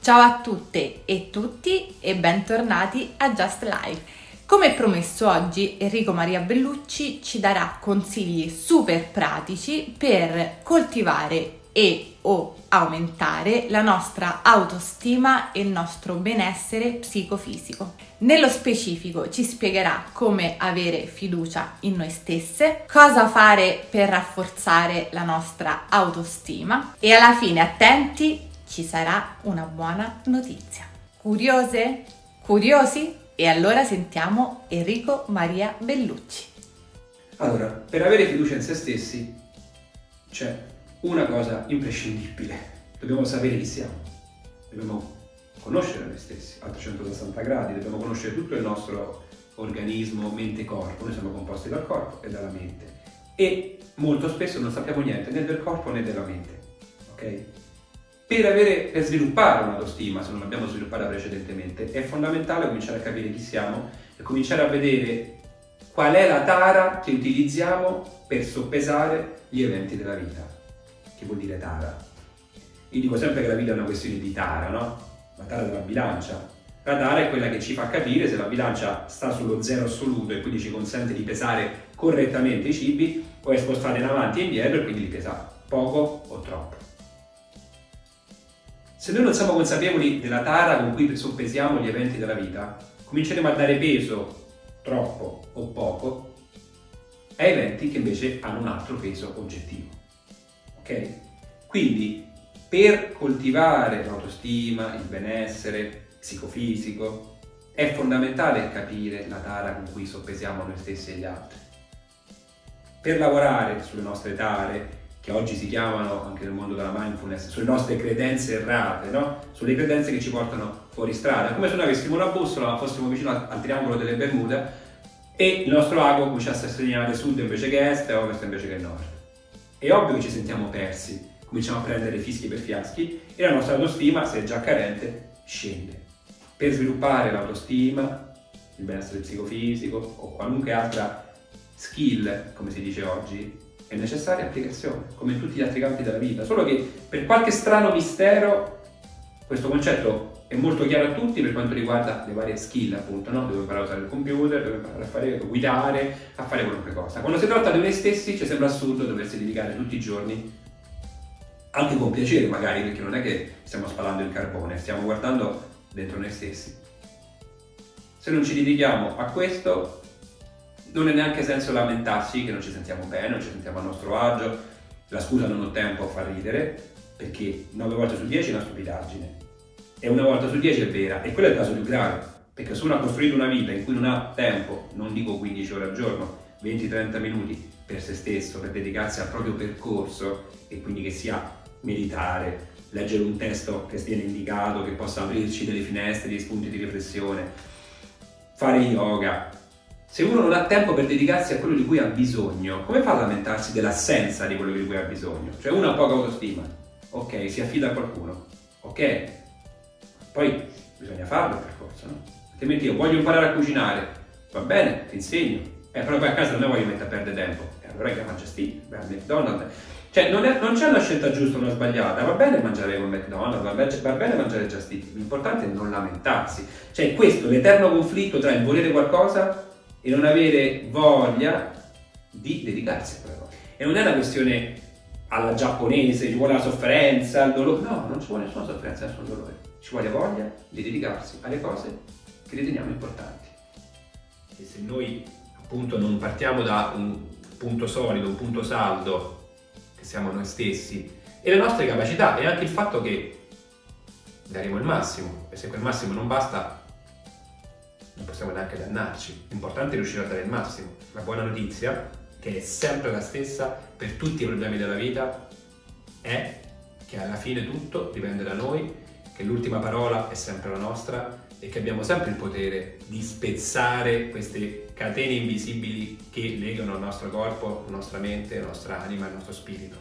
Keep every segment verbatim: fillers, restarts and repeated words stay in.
Ciao a tutte e tutti e bentornati a Just Life. Come promesso oggi Enrico Maria Bellucci ci darà consigli super pratici per coltivare e o aumentare la nostra autostima e il nostro benessere psicofisico. Nello specifico ci spiegherà come avere fiducia in noi stesse, cosa fare per rafforzare la nostra autostima e alla fine, attenti, ci sarà una buona notizia. Curiose? Curiosi? E allora sentiamo Enrico Maria Bellucci. Allora, per avere fiducia in se stessi c'è una cosa imprescindibile: dobbiamo sapere chi siamo, dobbiamo conoscere noi stessi a trecentosessanta gradi, dobbiamo conoscere tutto il nostro organismo mente-corpo. Noi siamo composti dal corpo e dalla mente e molto spesso non sappiamo niente né del corpo né della mente, ok? Per, avere, per sviluppare un'autostima, se non l'abbiamo sviluppata precedentemente, è fondamentale cominciare a capire chi siamo e cominciare a vedere qual è la tara che utilizziamo per soppesare gli eventi della vita. Che vuol dire tara? Io dico sempre che la vita è una questione di tara, no? La tara della bilancia. La tara è quella che ci fa capire se la bilancia sta sullo zero assoluto e quindi ci consente di pesare correttamente i cibi, o è spostata in avanti e indietro e quindi li pesa poco o troppo. Se noi non siamo consapevoli della tara con cui soppesiamo gli eventi della vita, cominceremo a dare peso, troppo o poco, a eventi che invece hanno un altro peso oggettivo. Ok? Quindi, per coltivare l'autostima, il benessere psicofisico, è fondamentale capire la tara con cui soppesiamo noi stessi e gli altri. Per lavorare sulle nostre tare, che oggi si chiamano, anche nel mondo della mindfulness, sulle nostre credenze errate, no? Sulle credenze che ci portano fuori strada. È come se noi avessimo una bussola, fossimo vicino al triangolo delle Bermuda e il nostro ago cominciasse a segnalare sud invece che est e ovest invece che nord. È ovvio che ci sentiamo persi, cominciamo a prendere fischi per fiaschi e la nostra autostima, se è già carente, scende. Per sviluppare l'autostima, il benessere psicofisico o qualunque altra skill, come si dice oggi, è necessaria applicazione, come in tutti gli altri campi della vita, solo che per qualche strano mistero questo concetto è molto chiaro a tutti per quanto riguarda le varie skill, appunto, no? Devo imparare a usare il computer, devo imparare a fare, a guidare, a fare qualunque cosa. Quando si tratta di noi stessi ci sembra assurdo doversi dedicare tutti i giorni, anche con piacere magari, perché non è che stiamo spalando il carbone, stiamo guardando dentro noi stessi. Se non ci dedichiamo a questo, non è neanche senso lamentarsi che non ci sentiamo bene, non ci sentiamo a nostro agio. La scusa non ho tempo fa ridere, perché nove volte su dieci è una stupidaggine e una volta su dieci è vera, e quello è il caso più grave, perché se uno ha costruito una vita in cui non ha tempo, non dico quindici ore al giorno, venti trenta minuti per se stesso, per dedicarsi al proprio percorso, e quindi che sia meditare, leggere un testo che viene indicato, che possa aprirci delle finestre, degli spunti di riflessione, fare yoga. Se uno non ha tempo per dedicarsi a quello di cui ha bisogno, come fa a lamentarsi dell'assenza di quello di cui ha bisogno? Cioè uno ha poca autostima, ok, si affida a qualcuno, ok, poi bisogna farlo il percorso, no? Altrimenti io voglio imparare a cucinare, va bene, ti insegno, eh, però poi a casa non mi voglio mettere a perdere tempo, e eh, allora chiama Just Eat, vai al McDonald's. Cioè non, è, non c'è una scelta giusta o una sbagliata, va bene mangiare con McDonald's, va bene, va bene mangiare Just Eat, l'importante è non lamentarsi. Cioè questo, l'eterno conflitto tra il volere qualcosa e non avere voglia di dedicarsi a quella cosa. E non è una questione alla giapponese, ci vuole la sofferenza, il dolore, no, non ci vuole nessuna sofferenza, nessun dolore, ci vuole voglia di dedicarsi alle cose che riteniamo importanti. E se noi appunto non partiamo da un punto solido, un punto saldo, che siamo noi stessi e le nostre capacità, e anche il fatto che daremo il massimo, e se quel massimo non basta non possiamo neanche dannarci. L'importante è riuscire a dare il massimo. La buona notizia, che è sempre la stessa per tutti i problemi della vita, è che alla fine tutto dipende da noi, che l'ultima parola è sempre la nostra e che abbiamo sempre il potere di spezzare queste catene invisibili che legano il nostro corpo, la nostra mente, la nostra anima e il nostro spirito.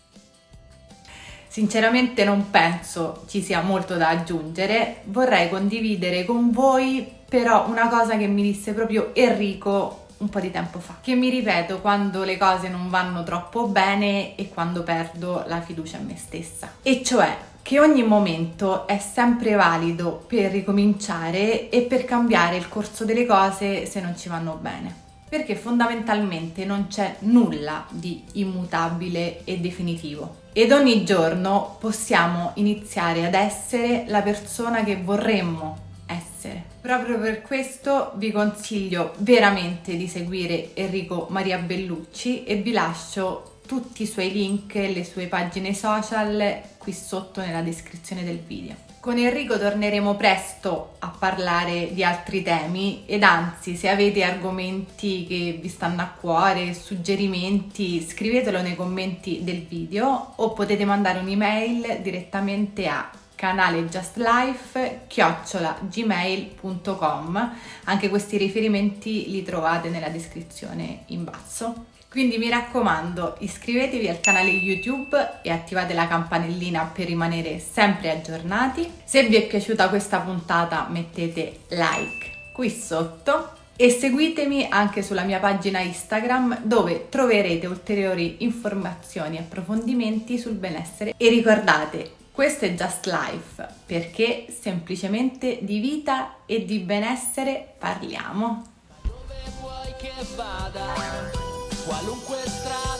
Sinceramente non penso ci sia molto da aggiungere, vorrei condividere con voi però una cosa che mi disse proprio Enrico un po' di tempo fa, che mi ripeto quando le cose non vanno troppo bene e quando perdo la fiducia in me stessa, e cioè che ogni momento è sempre valido per ricominciare e per cambiare il corso delle cose se non ci vanno bene. Perché fondamentalmente non c'è nulla di immutabile e definitivo. Ed ogni giorno possiamo iniziare ad essere la persona che vorremmo essere. Proprio per questo vi consiglio veramente di seguire Enrico Maria Bellucci e vi lascio tutti i suoi link e le sue pagine social qui sotto nella descrizione del video. Con Enrico torneremo presto a parlare di altri temi ed anzi, se avete argomenti che vi stanno a cuore, suggerimenti, scrivetelo nei commenti del video o potete mandare un'email direttamente a canalejustlife chiocciola gmail punto com. Anche questi riferimenti li trovate nella descrizione in basso. Quindi mi raccomando, iscrivetevi al canale YouTube e attivate la campanellina per rimanere sempre aggiornati. Se vi è piaciuta questa puntata mettete like qui sotto e seguitemi anche sulla mia pagina Instagram dove troverete ulteriori informazioni e approfondimenti sul benessere. E ricordate, questo è Just Life, perché semplicemente di vita e di benessere parliamo. Dove vuoi che vada? Qualunque strada